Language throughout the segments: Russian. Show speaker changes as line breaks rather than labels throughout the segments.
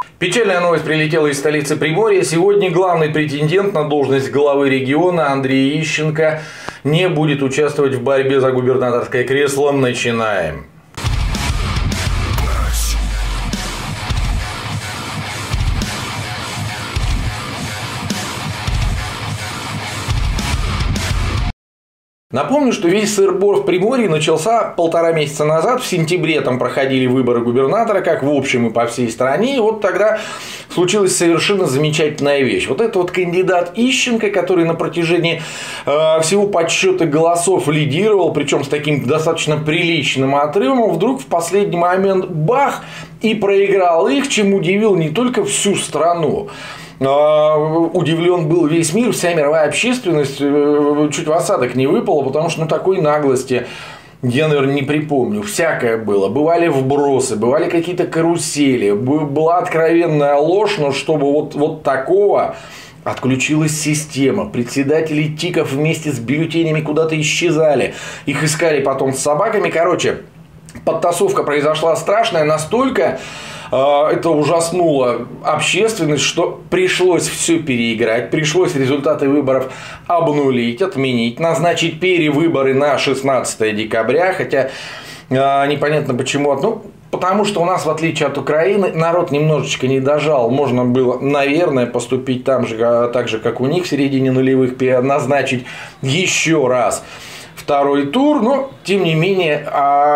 Печальная новость прилетела из столицы Приморья. Сегодня главный претендент на должность главы региона Андрей Ищенко не будет участвовать в борьбе за губернаторское кресло. Начинаем. Напомню, что весь сыр-бор в Приморье начался 1,5 месяца назад. В сентябре там проходили выборы губернатора, как в общем и по всей стране. И вот тогда случилась совершенно замечательная вещь. Вот этот вот кандидат Ищенко, который на протяжении всего подсчета голосов лидировал, причем с таким достаточно приличным отрывом, вдруг в последний момент бах и проиграл их, чем удивил не только всю страну. Удивлен был весь мир, вся мировая общественность чуть в осадок не выпала, потому что такой наглости я, наверное, не припомню. Всякое было. Бывали вбросы, бывали какие-то карусели, была откровенная ложь, но чтобы вот такого... Отключилась система, председатели ТИКов вместе с бюллетенями куда-то исчезали, их искали потом с собаками. Короче, подтасовка произошла страшная, настолько это ужаснуло общественность, что пришлось все переиграть, пришлось результаты выборов обнулить, отменить, назначить перевыборы на 16 декабря, хотя непонятно почему, потому что у нас, в отличие от Украины, народ немножечко не дожал. Можно было, наверное, поступить так же, как у них в середине нулевых, назначить еще раз второй тур, но, тем не менее,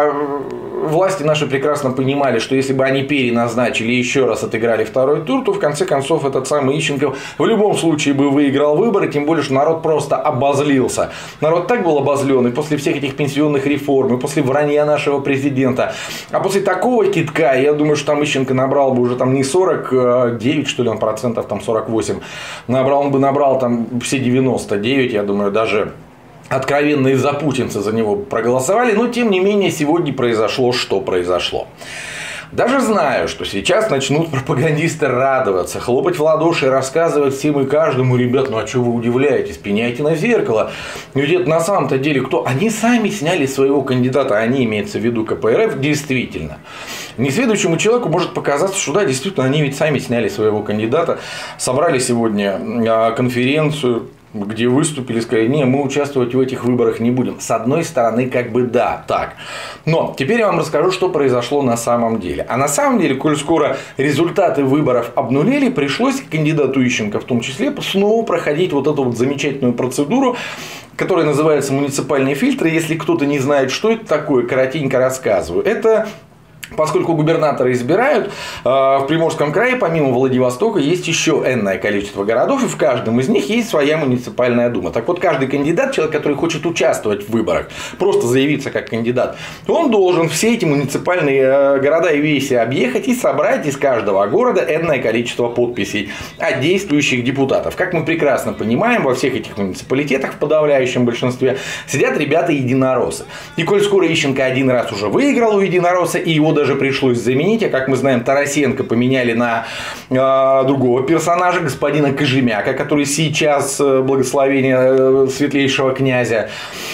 власти наши прекрасно понимали, что если бы они переназначили и еще раз отыграли второй тур, то в конце концов этот самый Ищенко в любом случае бы выиграл выборы, тем более, что народ просто обозлился. Народ так был обозлен и после всех этих пенсионных реформ, и после вранья нашего президента, а после такого кидка, я думаю, что там Ищенко набрал бы уже там не 49, что ли, он процентов, там 48, он бы набрал там все 99, я думаю, даже... Откровенные запутинцы за него проголосовали, но тем не менее сегодня произошло, что произошло. Даже знаю, что сейчас начнут пропагандисты радоваться, хлопать в ладоши и рассказывать всем и каждому: ребят, а что вы удивляетесь, пеняйте на зеркало. Ведь это на самом-то деле кто? Они сами сняли своего кандидата, они, имеется в виду КПРФ, действительно. Несведущему человеку может показаться, что да, действительно, они ведь сами сняли своего кандидата, собрали сегодня конференцию, где выступили, сказали: не, мы участвовать в этих выборах не будем. С одной стороны, как бы да, так. Но теперь я вам расскажу, что произошло на самом деле. А на самом деле, коль скоро результаты выборов обнулили, пришлось кандидату Ищенко в том числе снова проходить вот эту вот замечательную процедуру, которая называется муниципальные фильтры. Если кто-то не знает, что это такое, коротенько рассказываю. Это... Поскольку губернатора избирают, в Приморском крае, помимо Владивостока, есть еще энное количество городов, и в каждом из них есть своя муниципальная дума. Так вот, каждый кандидат, человек, который хочет участвовать в выборах, просто заявиться как кандидат, он должен все эти муниципальные города и веси объехать и собрать из каждого города энное количество подписей от действующих депутатов. Как мы прекрасно понимаем, во всех этих муниципалитетах, в подавляющем большинстве, сидят ребята-единороссы. И коль скоро Ищенко один раз уже выиграл у единоросса, и его даже пришлось заменить, а как мы знаем, Тарасенко поменяли на другого персонажа, господина Кожемяка, который сейчас, благословение светлейшего князя,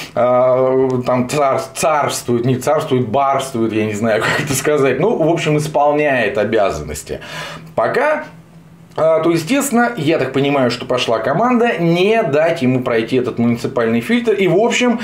там царствует, не царствует, барствует, я не знаю, как это сказать, в общем, исполняет обязанности. Пока... То, естественно, я так понимаю, что пошла команда не дать ему пройти этот муниципальный фильтр. И, в общем,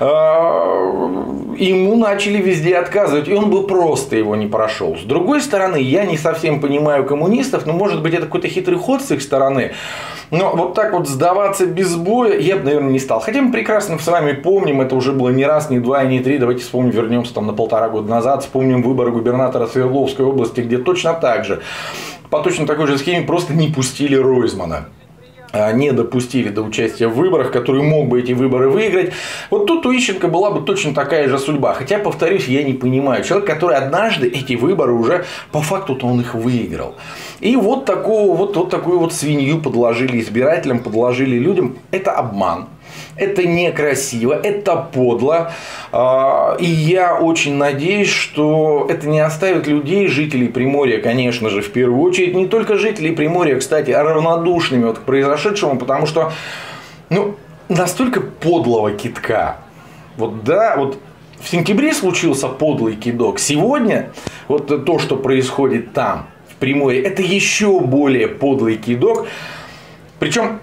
ему начали везде отказывать. И он бы просто его не прошел. С другой стороны, я не совсем понимаю коммунистов. Но, может быть, это какой-то хитрый ход с их стороны. Но вот так вот сдаваться без боя я бы, наверное, не стал. Хотя мы прекрасно с вами помним, это уже было не раз, не два и не три. Давайте вспомним, вернемся там на 1,5 года назад. Вспомним выборы губернатора Свердловской области, где точно так же, по точно такой же схеме, просто не пустили Ройзмана. Не допустили до участия в выборах, который мог бы эти выборы выиграть. Вот тут у Ищенко была бы точно такая же судьба. Хотя, повторюсь, я не понимаю. Человек, который однажды эти выборы уже по факту-то он их выиграл. И вот такую вот свинью подложили избирателям, подложили людям. Это обман. Это некрасиво, это подло. И я очень надеюсь, что это не оставит людей, жителей Приморья, конечно же, в первую очередь, не только жителей Приморья, кстати, а равнодушными к произошедшему, потому что настолько подлого кидка. В сентябре случился подлый кидок. Сегодня то, что происходит там, в Приморье. Это еще более подлый кидок. Причем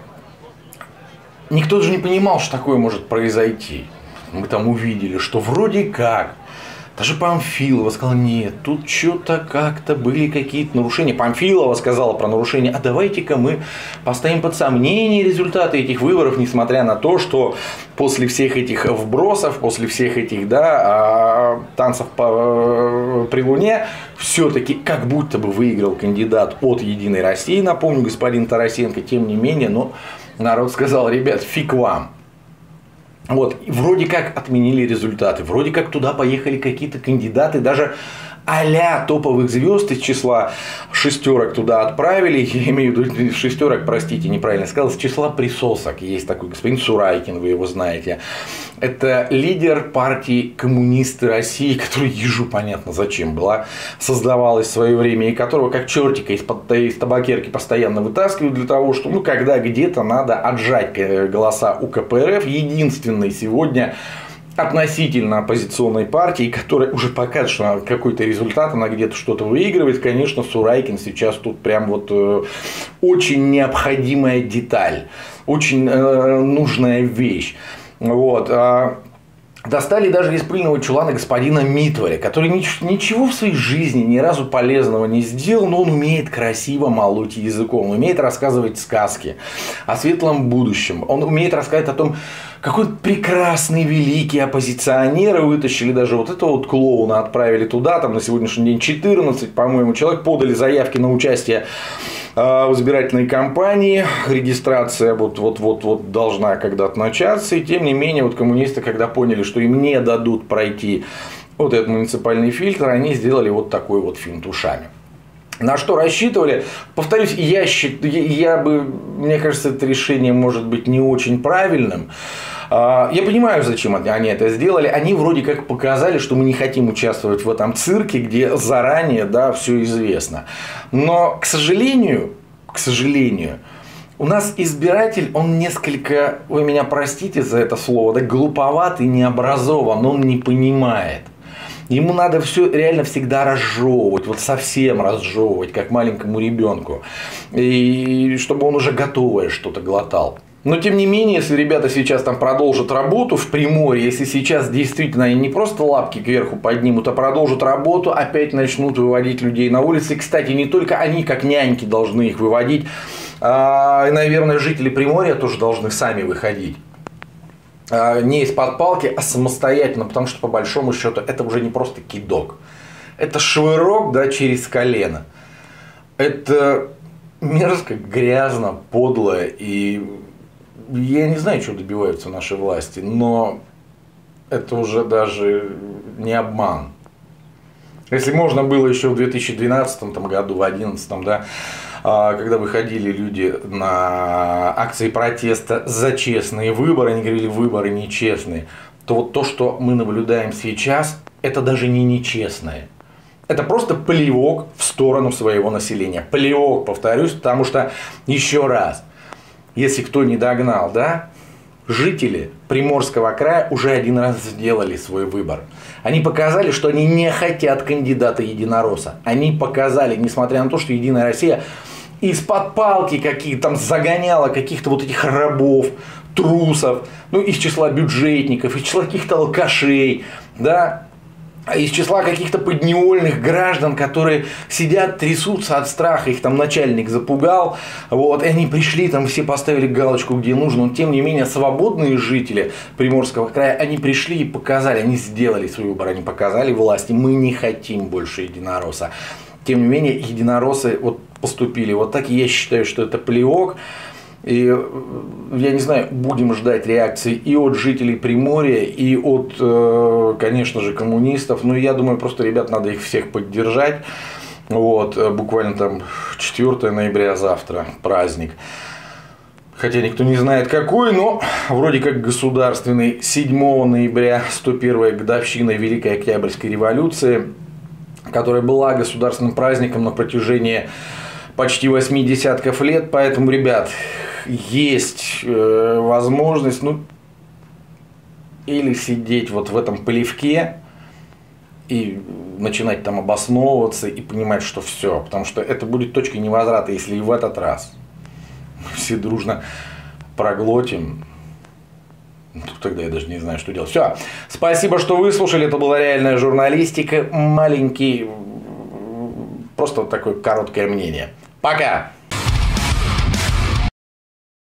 никто же не понимал, что такое может произойти. Мы там увидели, что вроде как. Даже Памфилова сказала, нет, тут что-то как-то были какие-то нарушения. Памфилова сказала про нарушения, а давайте-ка мы поставим под сомнение результаты этих выборов, несмотря на то, что после всех этих вбросов, после всех этих танцев при Луне, все-таки как будто бы выиграл кандидат от Единой России, напомню, господин Тарасенко, тем не менее, но народ сказал, ребят, фиг вам. Вот, вроде как отменили результаты, вроде как туда поехали какие-то кандидаты, даже а-ля топовых звезд из числа шестерок туда отправили, я имею в виду шестерок, простите, неправильно сказал, из числа присосок. Есть такой господин Сурайкин, вы его знаете. Это лидер партии «Коммунисты России», которая ежу понятно зачем была, создавалась в свое время, и которого как чертика из табакерки постоянно вытаскивают для того, что, когда где-то надо отжать голоса у КПРФ. Единственный сегодня относительно оппозиционной партии, которая уже показывает, что какой-то результат, она где-то что-то выигрывает, конечно, Сурайкин сейчас тут прям очень необходимая деталь, очень нужная вещь. Вот. Достали даже из пыльного чулана господина Митваря, который ничего в своей жизни ни разу полезного не сделал, но он умеет красиво молоть языком, он умеет рассказывать сказки о светлом будущем, он умеет рассказать о том, какой прекрасный, великий оппозиционеры вытащили даже этого клоуна, отправили туда, там на сегодняшний день 14, по-моему, человек подали заявки на участие в избирательной кампании, регистрация вот должна когда-то начаться, и тем не менее коммунисты, когда поняли, что им не дадут пройти этот муниципальный фильтр, они сделали такой финт ушами. На что рассчитывали? Повторюсь, мне кажется, это решение может быть не очень правильным. Я понимаю, зачем они это сделали. Они вроде как показали, что мы не хотим участвовать в этом цирке, где заранее все известно. Но, к сожалению, у нас избиратель, он несколько, вы меня простите за это слово, глуповат и необразован, он не понимает. Ему надо все реально всегда разжевывать, совсем разжевывать, как маленькому ребенку. И чтобы он уже готовое что-то глотал. Но тем не менее, если ребята сейчас там продолжат работу в Приморье, если сейчас действительно они не просто лапки кверху поднимут, а продолжат работу, опять начнут выводить людей на улицы. И, кстати, не только они, как няньки, должны их выводить, и, наверное, жители Приморья тоже должны сами выходить. Не из-под палки, а самостоятельно, потому что, по большому счету, это уже не просто кидок. Это швырок, через колено. Это мерзко, грязно, подло. И я не знаю, чего добиваются наши власти, но это уже даже не обман. Если можно было еще в 2012 году, в 2011, когда выходили люди на акции протеста за честные выборы, они говорили, выборы нечестные, то то, что мы наблюдаем сейчас, это даже не нечестное. Это просто плевок в сторону своего населения. Плевок, повторюсь, потому что, еще раз, если кто не догнал, жители Приморского края уже один раз сделали свой выбор. Они показали, что они не хотят кандидата единоросса. Они показали, несмотря на то, что Единая Россия из-под палки какие-то загоняла каких-то этих рабов, трусов, из числа бюджетников, из числа каких-то алкашей, из числа каких-то подневольных граждан, которые сидят, трясутся от страха, их там начальник запугал, и они пришли, там все поставили галочку, где нужно, но тем не менее свободные жители Приморского края, они пришли и показали, они сделали свой выбор, они показали власти, мы не хотим больше единоросса. Тем не менее, единороссы поступили так, и я считаю, что это плевок. И я не знаю, будем ждать реакции и от жителей Приморья, и от, конечно же, коммунистов. Но я думаю, просто, ребят, надо их всех поддержать. Буквально 4 ноября завтра праздник. Хотя никто не знает какой, но вроде как государственный. 7 ноября 101-я годовщина Великой Октябрьской революции, которая была государственным праздником на протяжении почти 8 десятков лет. Поэтому, ребят, есть возможность или сидеть в этом плевке, и начинать там обосновываться и понимать, что все. Потому что это будет точкой невозврата, если и в этот раз мы все дружно проглотим. Тогда я даже не знаю, что делать. Все. Спасибо, что выслушали. Это была реальная журналистика. Маленький, просто вот такое короткое мнение. Пока!